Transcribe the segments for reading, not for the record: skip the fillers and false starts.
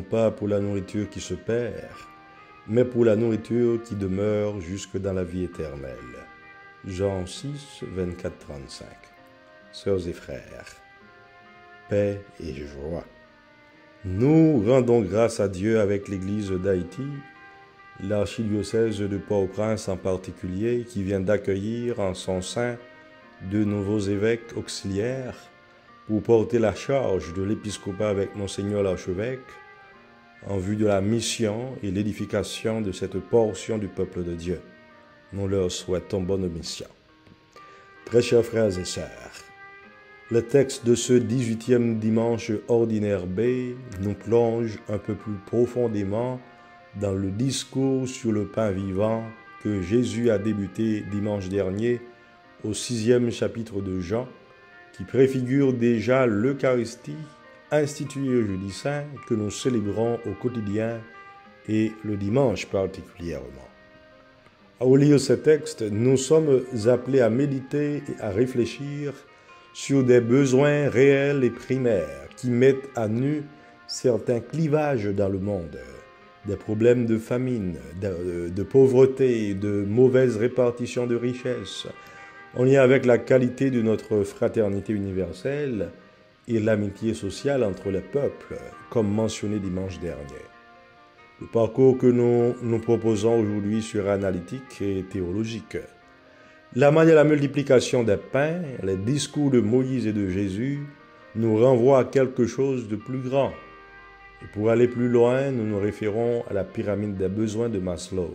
non pas pour la nourriture qui se perd, mais pour la nourriture qui demeure jusque dans la vie éternelle. Jean 6, 24-35. Sœurs et frères, paix et joie. Nous rendons grâce à Dieu avec l'Église d'Haïti, l'archidiocèse de Port-au-Prince en particulier, qui vient d'accueillir en son sein deux nouveaux évêques auxiliaires pour porter la charge de l'épiscopat avec Monseigneur l'archevêque en vue de la mission et l'édification de cette portion du peuple de Dieu. Nous leur souhaitons bonne mission. Très chers frères et sœurs, le texte de ce 18e dimanche ordinaire B nous plonge un peu plus profondément dans le discours sur le pain vivant que Jésus a débuté dimanche dernier au 6e chapitre de Jean, qui préfigure déjà l'Eucharistie instituée jeudi saint que nous célébrons au quotidien et le dimanche particulièrement. Au lire ce texte, nous sommes appelés à méditer et à réfléchir sur des besoins réels et primaires qui mettent à nu certains clivages dans le monde, des problèmes de famine, de pauvreté, de mauvaise répartition de richesses, en lien avec la qualité de notre fraternité universelle et l'amitié sociale entre les peuples, comme mentionné dimanche dernier. Le parcours que nous proposons aujourd'hui sera analytique et théologique. La manière de la multiplication des pains, les discours de Moïse et de Jésus nous renvoient à quelque chose de plus grand. Et pour aller plus loin, nous nous référons à la pyramide des besoins de Maslow.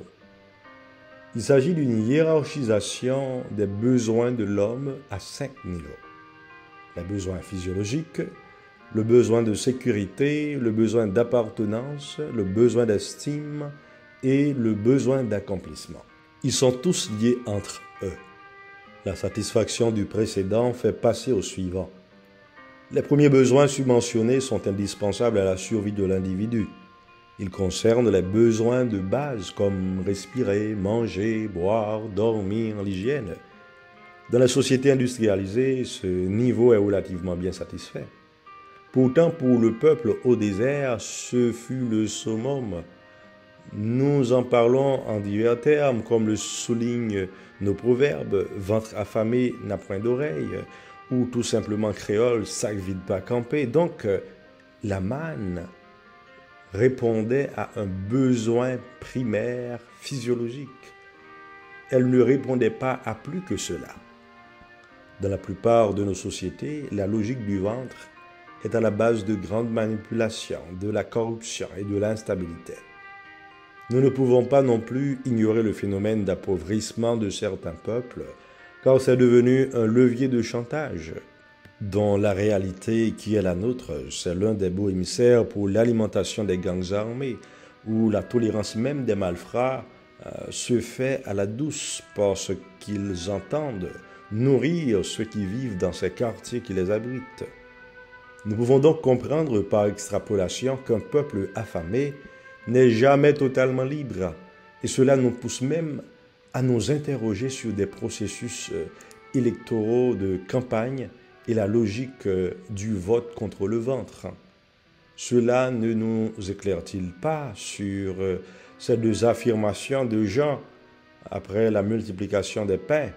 Il s'agit d'une hiérarchisation des besoins de l'homme à 5 niveaux. Les besoins physiologiques, le besoin de sécurité, le besoin d'appartenance, le besoin d'estime et le besoin d'accomplissement. Ils sont tous liés entre eux. La satisfaction du précédent fait passer au suivant. Les premiers besoins subventionnés sont indispensables à la survie de l'individu. Ils concernent les besoins de base comme respirer, manger, boire, dormir, l'hygiène. Dans la société industrialisée, ce niveau est relativement bien satisfait. Pourtant, pour le peuple au désert, ce fut le summum. Nous en parlons en divers termes, comme le soulignent nos proverbes, ventre affamé n'a point d'oreille, ou tout simplement créole, sac vide pas campé. Donc, la manne répondait à un besoin primaire physiologique. Elle ne répondait pas à plus que cela. Dans la plupart de nos sociétés, la logique du ventre est à la base de grandes manipulations, de la corruption et de l'instabilité. Nous ne pouvons pas non plus ignorer le phénomène d'appauvrissement de certains peuples, car c'est devenu un levier de chantage, dont la réalité qui est la nôtre, c'est l'un des beaux émissaires pour l'alimentation des gangs armés, où la tolérance même des malfrats se fait à la douce parce qu'ils entendent nourrir ceux qui vivent dans ces quartiers qui les abritent. Nous pouvons donc comprendre par extrapolation qu'un peuple affamé n'est jamais totalement libre, et cela nous pousse même à nous interroger sur des processus électoraux de campagne et la logique du vote contre le ventre. Cela ne nous éclaire-t-il pas sur ces deux affirmations de Jean après la multiplication des pains?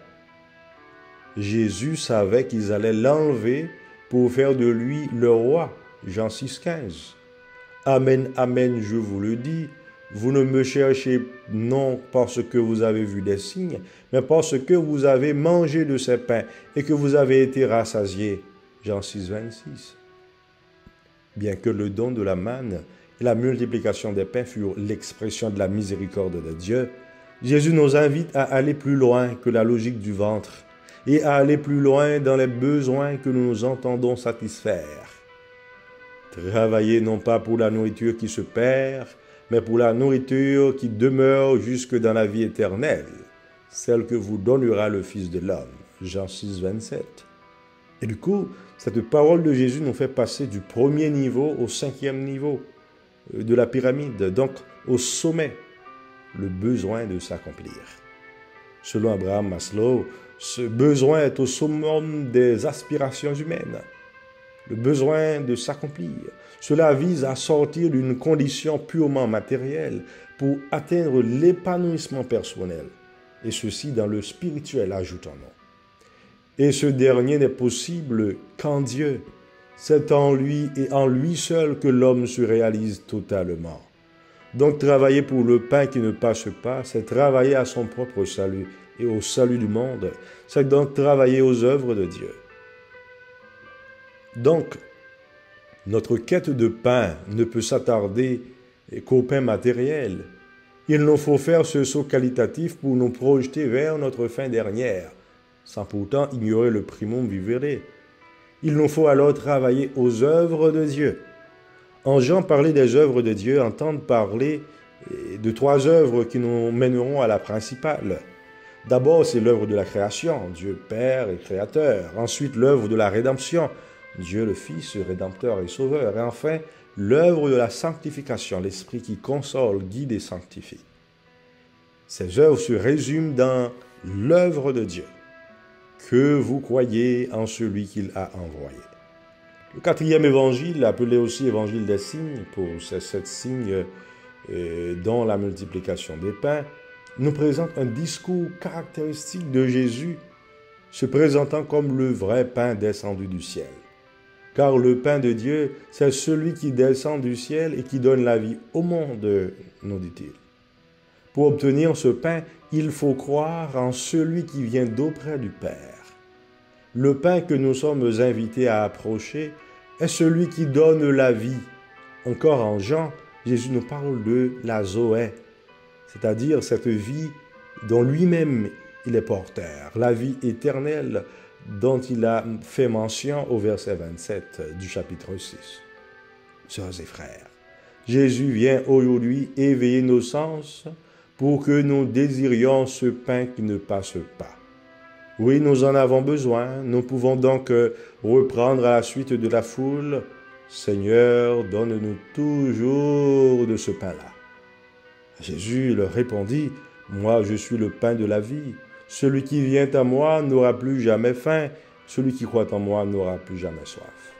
Jésus savait qu'ils allaient l'enlever pour faire de lui le roi. Jean 6, 15. Amen, amen, je vous le dis, vous ne me cherchez non parce que vous avez vu des signes, mais parce que vous avez mangé de ces pains et que vous avez été rassasiés. Jean 6, 26. Bien que le don de la manne et la multiplication des pains furent l'expression de la miséricorde de Dieu, Jésus nous invite à aller plus loin que la logique du ventre et à aller plus loin dans les besoins que nous entendons satisfaire. Travaillez non pas pour la nourriture qui se perd, mais pour la nourriture qui demeure jusque dans la vie éternelle, celle que vous donnera le Fils de l'homme. Jean 6, 27. Et du coup, cette parole de Jésus nous fait passer du premier niveau au 5e niveau de la pyramide, donc au sommet, le besoin de s'accomplir. Selon Abraham Maslow, ce besoin est au summum des aspirations humaines. le besoin de s'accomplir. Cela vise à sortir d'une condition purement matérielle pour atteindre l'épanouissement personnel, et ceci dans le spirituel, ajoutons-nous. Et ce dernier n'est possible qu'en Dieu. C'est en lui et en lui seul que l'homme se réalise totalement. Donc travailler pour le pain qui ne passe pas, c'est travailler à son propre salut et au salut du monde. C'est donc travailler aux œuvres de Dieu. Donc, notre quête de pain ne peut s'attarder qu'au pain matériel. Il nous faut faire ce saut qualitatif pour nous projeter vers notre fin dernière, sans pourtant ignorer le primum vivere. Il nous faut alors travailler aux œuvres de Dieu. En Jean, parler des œuvres de Dieu, entendre parler de 3 œuvres qui nous mèneront à la principale. D'abord, c'est l'œuvre de la création, Dieu Père et Créateur. Ensuite, l'œuvre de la rédemption, Dieu le Fils, Rédempteur et Sauveur. Et enfin, l'œuvre de la sanctification, l'Esprit qui console, guide et sanctifie. Ces œuvres se résument dans l'œuvre de Dieu. Que vous croyez en celui qu'il a envoyé. Le 4e évangile, appelé aussi évangile des signes, pour ces 7 signes dont la multiplication des pains, nous présente un discours caractéristique de Jésus, se présentant comme le vrai pain descendu du ciel. Car le pain de Dieu, c'est celui qui descend du ciel et qui donne la vie au monde, nous dit-il. Pour obtenir ce pain, il faut croire en celui qui vient d'auprès du Père. Le pain que nous sommes invités à approcher est celui qui donne la vie. Encore en Jean, Jésus nous parle de la Zoé, c'est-à-dire cette vie dont lui-même il est porteur, la vie éternelle dont il a fait mention au verset 27 du chapitre 6. Sœurs et frères, Jésus vient aujourd'hui éveiller nos sens pour que nous désirions ce pain qui ne passe pas. Oui, nous en avons besoin. Nous pouvons donc reprendre à la suite de la foule. Seigneur, donne-nous toujours de ce pain-là. Jésus leur répondit, moi je suis le pain de la vie. Celui qui vient à moi n'aura plus jamais faim. Celui qui croit en moi n'aura plus jamais soif.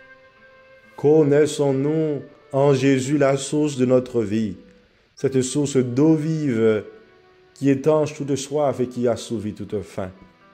Connaissons-nous en Jésus la source de notre vie, cette source d'eau vive qui étanche toute soif et qui assouvit toute faim.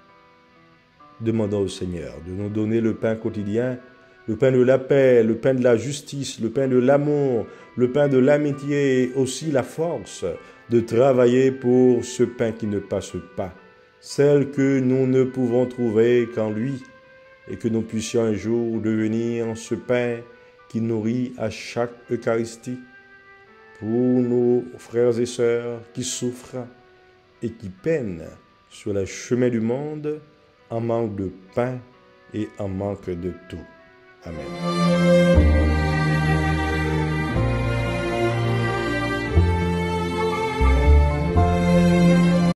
Demandons au Seigneur de nous donner le pain quotidien, le pain de la paix, le pain de la justice, le pain de l'amour, le pain de l'amitié et aussi la force de travailler pour ce pain qui ne passe pas, celle que nous ne pouvons trouver qu'en lui, et que nous puissions un jour devenir ce pain qui nourrit à chaque Eucharistie pour nos frères et sœurs qui souffrent et qui peinent sur les chemins du monde en manque de pain et en manque de tout. Amen.